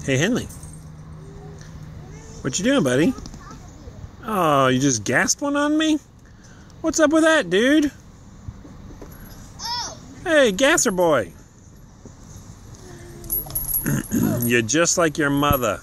Hey, Henley. What you doing, buddy? Oh, you just gassed one on me? What's up with that, dude? Hey, gasser boy. You're just like your mother.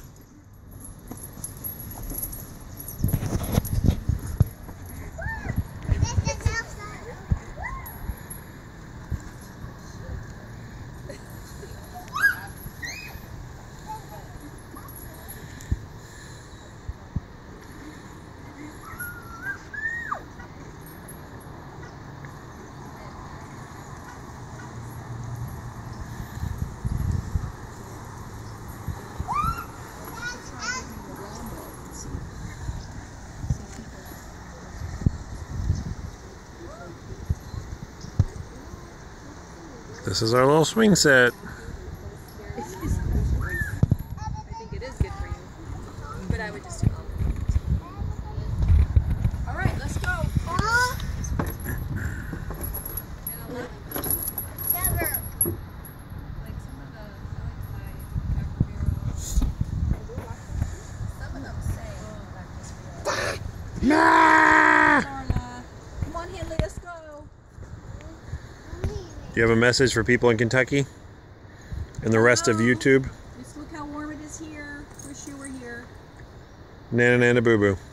This is our little swing set. I think it is good for you, but I would just do it. All right, let's go. Nah! Come on, Henley, let's go. Do you have a message for people in Kentucky and the rest of YouTube? Just look how warm it is here. Wish you were here. Nana Nana Boo Boo.